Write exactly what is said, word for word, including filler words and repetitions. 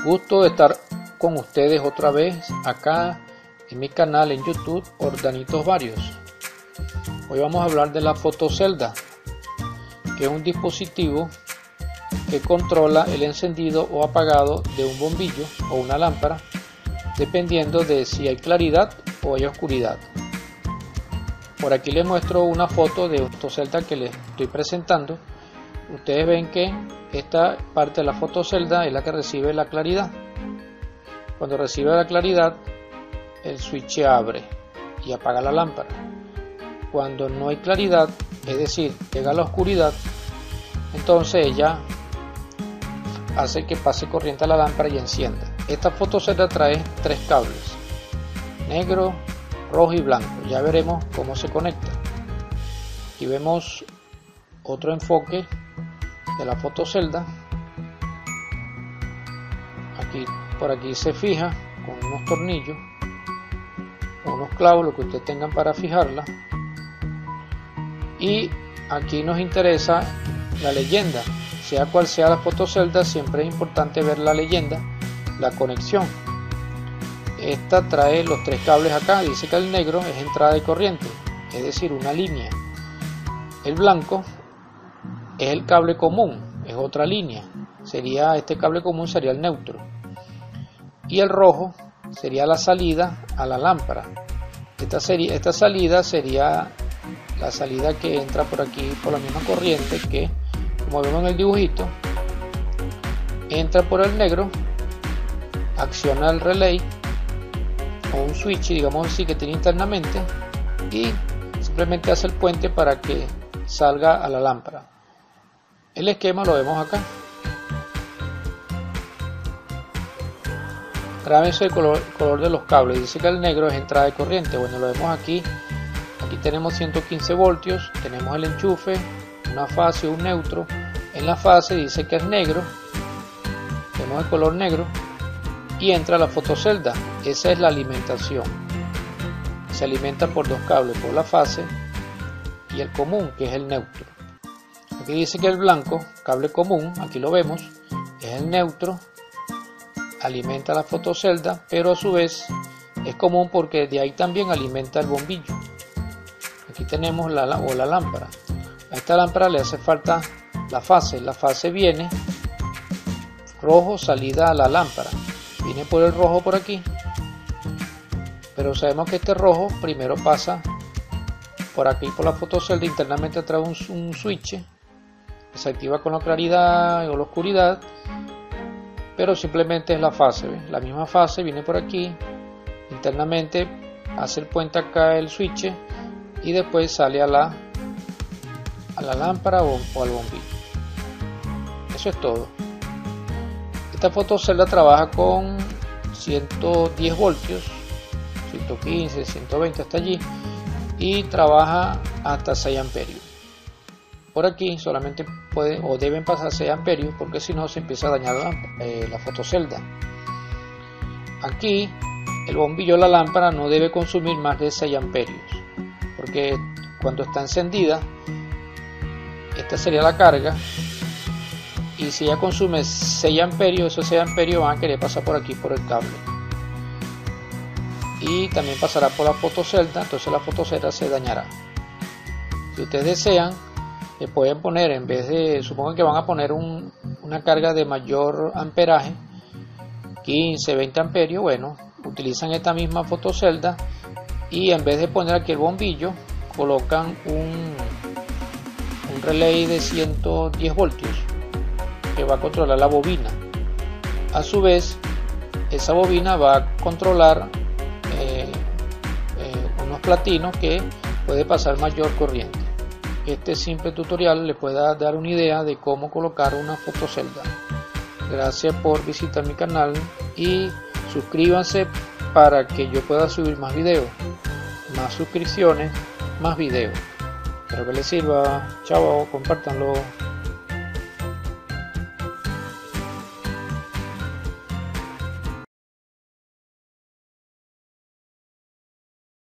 Gusto de estar con ustedes otra vez acá en mi canal en YouTube Ordanitos Varios. Hoy vamos a hablar de la fotocelda, que es un dispositivo que controla el encendido o apagado de un bombillo o una lámpara, dependiendo de si hay claridad o hay oscuridad. Por aquí les muestro una foto de una fotocelda que les estoy presentando. Ustedes ven que esta parte de la fotocelda es la que recibe la claridad. Cuando recibe la claridad, el switch abre y apaga la lámpara. Cuando no hay claridad, es decir, llega la oscuridad, entonces ella hace que pase corriente a la lámpara y encienda. Esta fotocelda trae tres cables, negro, rojo y blanco. Ya veremos cómo se conecta. Aquí vemos otro enfoque de la fotocelda. Aquí, por aquí se fija con unos tornillos, unos clavos, lo que ustedes tengan para fijarla. Y aquí nos interesa la leyenda. Sea cual sea la fotocelda, siempre es importante ver la leyenda, la conexión. Esta trae los tres cables acá. Dice que el negro es entrada de corriente, es decir, una línea. El blanco es el cable común, es otra línea. Sería este cable común sería el neutro. Y el rojo sería la salida a la lámpara. Esta, sería, esta salida sería la salida que entra por aquí por la misma corriente que, como vemos en el dibujito, entra por el negro, acciona el relay o un switch, digamos así, que tiene internamente, y simplemente hace el puente para que salga a la lámpara. El esquema lo vemos acá. Grábense el color, color de los cables. Dice que el negro es entrada de corriente. Bueno, lo vemos aquí. Aquí tenemos ciento quince voltios. Tenemos el enchufe, una fase, un neutro. En la fase dice que es negro. Vemos el color negro. Y entra la fotocelda. Esa es la alimentación. Se alimenta por dos cables, por la fase y el común, que es el neutro. Aquí dice que el blanco, cable común, aquí lo vemos, es el neutro, alimenta la fotocelda, pero a su vez es común porque de ahí también alimenta el bombillo. Aquí tenemos la, o la lámpara. A esta lámpara le hace falta la fase. La fase viene rojo, salida a la lámpara. Viene por el rojo por aquí, pero sabemos que este rojo primero pasa por aquí por la fotocelda, internamente trae un, un switch que se activa con la claridad o la oscuridad, pero simplemente es la fase, ¿ves? La misma fase viene por aquí, internamente hace el puente acá el switch y después sale a la, a la lámpara o, o al bombillo. Eso es todo. Esta fotocelda trabaja con ciento diez voltios, ciento quince, ciento veinte hasta allí, y trabaja hasta seis amperios. Por aquí solamente puede o deben pasar seis amperios, porque si no se empieza a dañar la, eh, la fotocelda. Aquí el bombillo o la lámpara no debe consumir más de seis amperios, porque cuando está encendida, esta sería la carga, y si ya consume seis amperios, esos seis amperios van a querer pasar por aquí por el cable y también pasará por la fotocelda, entonces la fotocelda se dañará. Si ustedes desean, le pueden poner, en vez de, supongan que van a poner un, una carga de mayor amperaje, quince, veinte amperios, bueno, utilizan esta misma fotocelda y en vez de poner aquí el bombillo, colocan un, un relay de ciento diez voltios que va a controlar la bobina. A su vez, esa bobina va a controlar eh, eh, unos platinos que puede pasar mayor corriente. Este simple tutorial le puede dar una idea de cómo colocar una fotocelda. Gracias por visitar mi canal y suscríbanse para que yo pueda subir más videos, más suscripciones, más videos. Espero que les sirva. Chao, compártanlo.